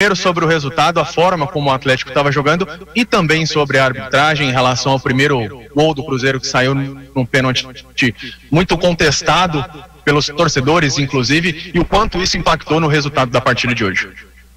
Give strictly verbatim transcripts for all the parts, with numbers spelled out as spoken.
Primeiro sobre o resultado, a forma como o Atlético estava jogando e também sobre a arbitragem em relação ao primeiro gol do Cruzeiro que saiu num pênalti muito contestado pelos torcedores, inclusive, e o quanto isso impactou no resultado da partida de hoje.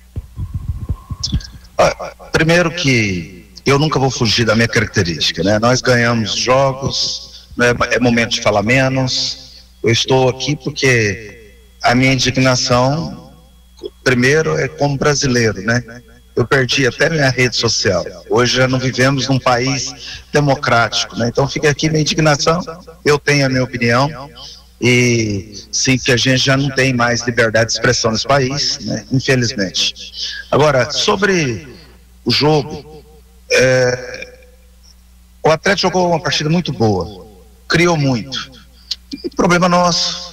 Primeiro que eu nunca vou fugir da minha característica, né? Nós ganhamos jogos, né? É momento de falar menos. Eu estou aqui porque a minha indignação, primeiro, é como brasileiro, né? Eu perdi até minha rede social. Hoje já não vivemos num país democrático, né? Então fica aqui minha indignação, eu tenho a minha opinião, e sim, que a gente já não tem mais liberdade de expressão nesse país, né? Infelizmente. Agora, sobre o jogo, é, o Atlético jogou uma partida muito boa, criou muito. O problema nosso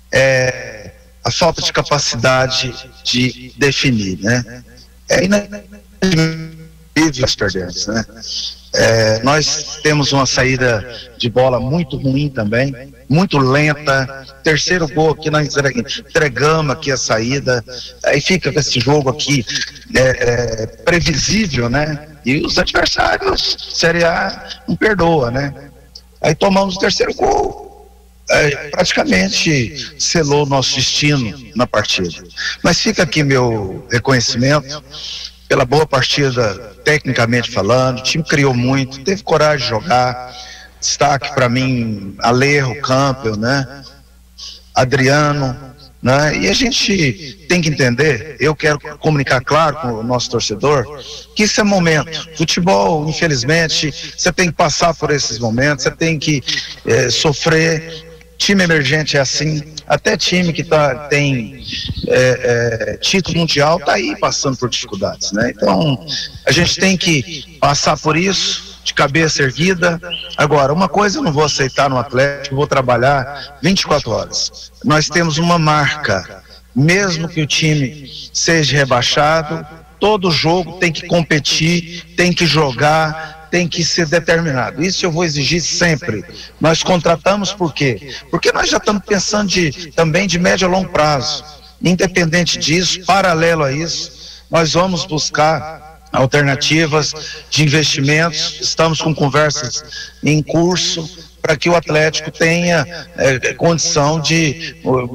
é a falta de capacidade de definir, né? É inadmissível as perdentes, né? É, nós temos uma saída de bola muito ruim também, muito lenta. Terceiro gol aqui, nós entregamos aqui a saída, aí fica com esse jogo aqui é, é, previsível, né? E os adversários, Série A, não perdoa, né? Aí tomamos o terceiro gol, é, praticamente selou o nosso destino na partida. Mas fica aqui meu reconhecimento pela boa partida, tecnicamente falando. O time criou muito, teve coragem de jogar. Destaque para mim, Alejo, Campbell, né? Adriano, né? E a gente tem que entender, eu quero comunicar claro com o nosso torcedor, que isso é momento. Futebol, infelizmente, você tem que passar por esses momentos, você tem que é, sofrer. Time emergente é assim, até time que tá, tem é, é, título mundial está aí passando por dificuldades, né? Então, a gente tem que passar por isso, de cabeça erguida. Agora, uma coisa eu não vou aceitar no Atlético, vou trabalhar vinte e quatro horas. Nós temos uma marca, mesmo que o time seja rebaixado, todo jogo tem que competir, tem que jogar, tem que ser determinado. Isso eu vou exigir sempre. Nós contratamos por quê? Porque nós já estamos pensando de, também de médio a longo prazo. Independente disso, paralelo a isso, nós vamos buscar alternativas de investimentos. Estamos com conversas em curso para que o Atlético tenha é, condição de,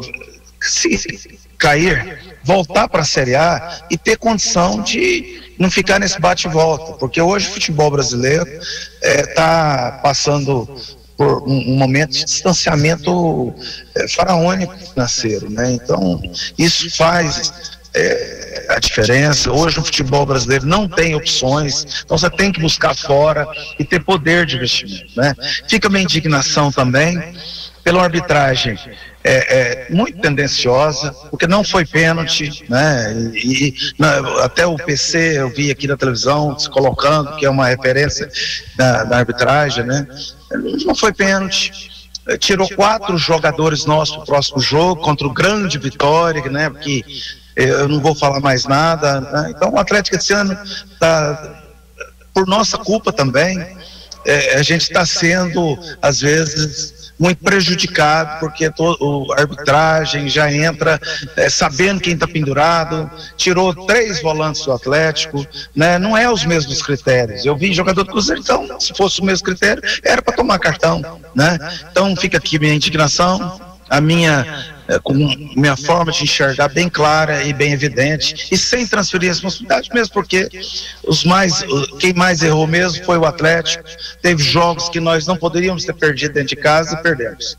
se cair, voltar para a Série A e ter condição de não ficar nesse bate-volta, porque hoje o futebol brasileiro está é, passando por um, um momento de distanciamento é, faraônico financeiro, né? Então isso faz é, a diferença. Hoje o futebol brasileiro não tem opções, então você tem que buscar fora e ter poder de investimento, né? Fica minha indignação também pela arbitragem é, é, muito tendenciosa, porque não foi pênalti, né? E, e na, até o P C eu vi aqui na televisão se colocando que é uma referência da, da arbitragem, né? Não foi pênalti. Tirou quatro jogadores nossos pro próximo jogo contra o grande Vitória, né? Porque eu não vou falar mais nada, né? Então o Atlético esse ano tá, por nossa culpa também, é, a gente está sendo às vezes muito prejudicado, porque to, a arbitragem já entra é, sabendo quem está pendurado, tirou três volantes do Atlético, né? Não é os mesmos critérios. Eu vi jogador do Cruzeiro, então, se fosse o mesmo critério, era para tomar cartão, né? Então fica aqui minha indignação, a minha, é, com minha forma de enxergar bem clara e bem evidente, e sem transferir responsabilidade, mesmo porque os mais, quem mais errou mesmo foi o Atlético. Teve jogos que nós não poderíamos ter perdido dentro de casa e perdemos.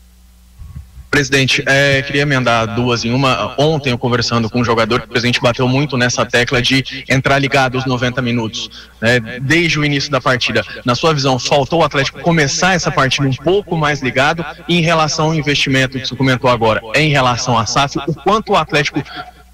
Presidente, é, queria emendar duas em uma. Ontem eu conversando com um jogador, o presidente bateu muito nessa tecla de entrar ligado os noventa minutos, né, desde o início da partida. Na sua visão, faltou o Atlético começar essa partida um pouco mais ligado? E em relação ao investimento que você comentou agora, é em relação à S A F, o quanto o Atlético...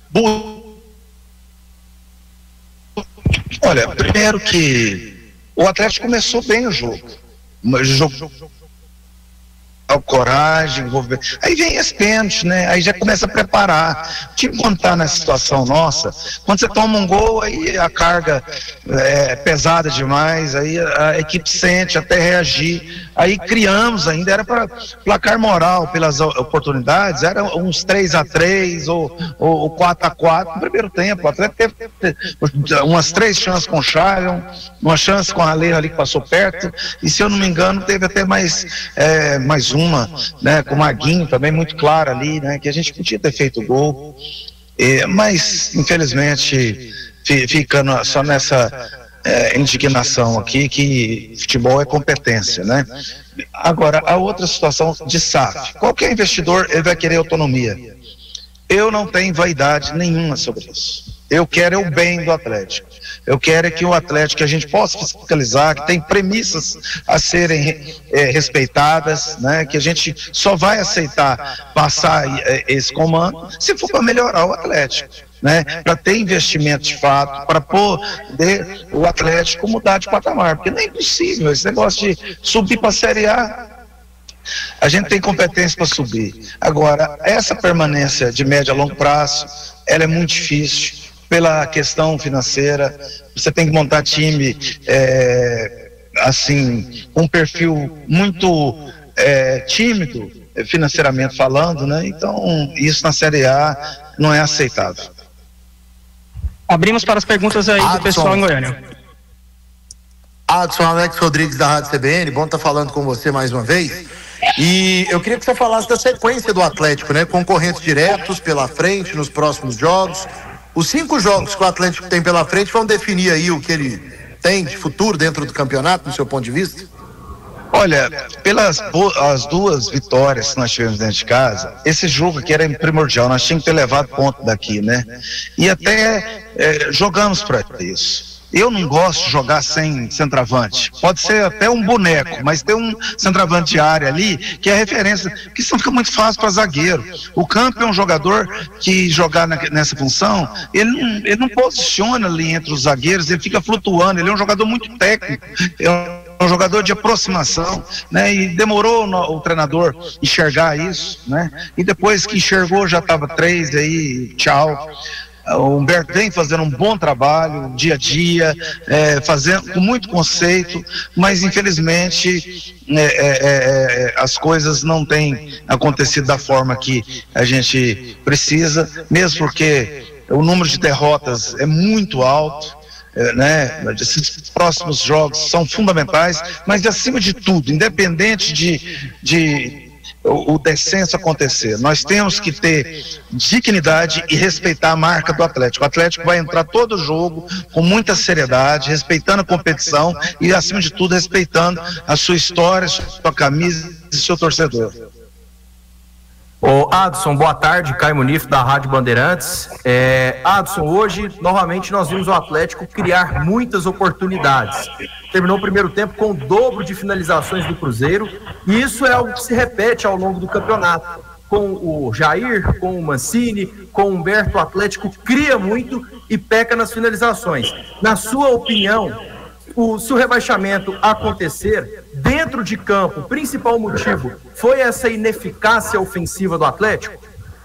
Olha, primeiro que o Atlético começou bem o jogo, o jogo tal coragem, envolvimento. Aí vem esse pênalti, né? Aí já começa a preparar. O time, quando está nessa situação nossa, quando você toma um gol, aí a carga é pesada demais, aí a, a equipe sente até reagir. Aí criamos ainda, era para placar moral pelas oportunidades, era uns três a três ou, ou, ou quatro a quatro no primeiro tempo. O Atlético teve, teve umas três chances com o Shailon, uma chance com a Alejo ali que passou perto, e se eu não me engano, teve até mais, é, mais uma, né, com o Maguinho também muito clara ali, né, que a gente podia ter feito o gol, é, mas infelizmente ficando só nessa é, indignação aqui, que futebol é competência, né? Agora, a outra situação de S A F, qualquer investidor ele vai querer autonomia. Eu não tenho vaidade nenhuma sobre isso. Eu quero é o bem do Atlético. Eu quero é que o Atlético, que a gente possa fiscalizar, que tem premissas a serem é, respeitadas, né? Que a gente só vai aceitar passar é, esse comando se for para melhorar o Atlético, né? Para ter investimento de fato, para poder o Atlético mudar de patamar, porque não é impossível esse negócio de subir para a Série A. A gente tem competência para subir. Agora, essa permanência de médio a longo prazo, ela é muito difícil pela questão financeira. Você tem que montar time é, assim, um perfil muito é, tímido financeiramente falando, né? Então isso na Série A não é aceitável. Abrimos para as perguntas aí Adson, do pessoal em Goiânia. Adson, Alex Rodrigues da Rádio C B N, bom estar falando com você mais uma vez. E eu queria que você falasse da sequência do Atlético, né? Concorrentes diretos pela frente nos próximos jogos. Os cinco jogos que o Atlético tem pela frente vão definir aí o que ele tem de futuro dentro do campeonato, do seu ponto de vista? Olha, pelas as duas vitórias que nós tivemos dentro de casa, esse jogo aqui era primordial, nós tínhamos que ter levado ponto daqui, né? E até é, jogamos para isso. Eu não gosto de jogar sem centroavante. Pode ser até um boneco, mas tem um centroavante de área ali que é referência, que isso fica muito fácil para zagueiro. O Campo é um jogador que jogar na, nessa função, ele não, ele não posiciona ali entre os zagueiros, ele fica flutuando, ele é um jogador muito técnico, é um jogador de aproximação, né? E demorou no, o treinador enxergar isso, né? E depois que enxergou já estava três, aí tchau. O Humberto vem fazendo um bom trabalho, dia a dia, é, fazendo com muito conceito, mas infelizmente é, é, é, as coisas não têm acontecido da forma que a gente precisa, mesmo porque o número de derrotas é muito alto, é, né? Esses próximos jogos são fundamentais, mas acima de tudo, independente de, de o, o descenso acontecer, nós temos que ter dignidade e respeitar a marca do Atlético. O Atlético vai entrar todo jogo com muita seriedade, respeitando a competição e, acima de tudo, respeitando a sua história, sua camisa e seu torcedor. Ô Adson, boa tarde, Caio Munif da Rádio Bandeirantes. É, Adson, hoje novamente nós vimos o Atlético criar muitas oportunidades. Terminou o primeiro tempo com o dobro de finalizações do Cruzeiro, e isso é algo que se repete ao longo do campeonato. Com o Jair, com o Mancini, com o Humberto, o Atlético cria muito e peca nas finalizações. Na sua opinião, o, se o rebaixamento acontecer, dentro de campo, o principal motivo foi essa ineficácia ofensiva do Atlético?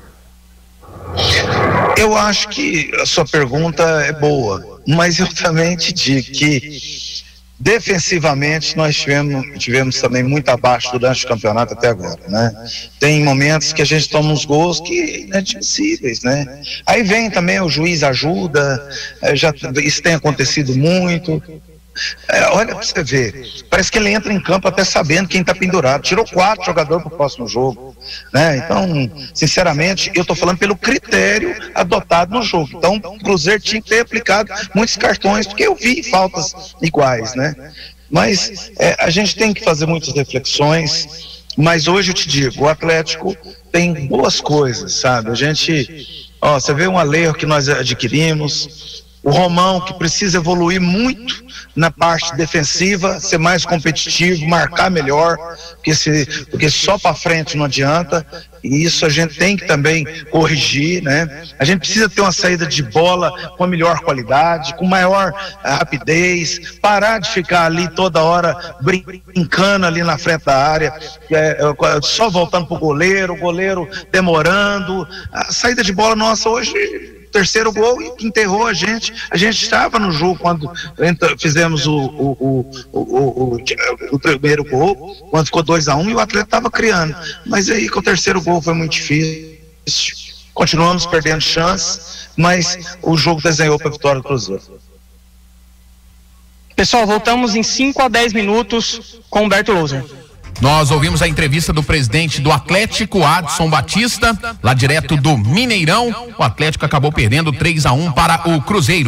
Eu acho que a sua pergunta é boa, mas eu também te digo que defensivamente nós tivemos, tivemos também muito abaixo durante o campeonato até agora, né? Tem momentos que a gente toma uns gols que inadmissíveis, né? Aí vem também o juiz ajuda, já, isso tem acontecido muito. É, olha pra você ver, parece que ele entra em campo até sabendo quem tá pendurado, tirou quatro jogadores pro próximo jogo, né? Então, sinceramente, eu tô falando pelo critério adotado no jogo. Então, o Cruzeiro tinha que ter aplicado muitos cartões, porque eu vi faltas iguais, né? Mas é, a gente tem que fazer muitas reflexões, mas hoje eu te digo, o Atlético tem boas coisas, sabe? A gente, ó, você vê um Alejo que nós adquirimos, O Romão, que precisa evoluir muito na parte defensiva, ser mais competitivo, marcar melhor, porque, se, porque só para frente não adianta. E isso a gente tem que também corrigir, né? A gente precisa ter uma saída de bola com a melhor qualidade, com maior rapidez, parar de ficar ali toda hora brincando ali na frente da área, é, só voltando pro goleiro, o goleiro demorando. A saída de bola nossa hoje, terceiro gol, enterrou a gente. A gente estava no jogo quando fizemos o, o, o, o, o, o primeiro gol, quando ficou dois a um e o Atlético estava criando. Mas aí com o terceiro gol foi muito difícil. Continuamos perdendo chance, mas o jogo desenhou para a vitória do Cruzeiro. Pessoal, voltamos em cinco a dez minutos com Humberto Louser. Nós ouvimos a entrevista do presidente do Atlético, Adson Batista, lá direto do Mineirão. O Atlético acabou perdendo três a um para o Cruzeiro.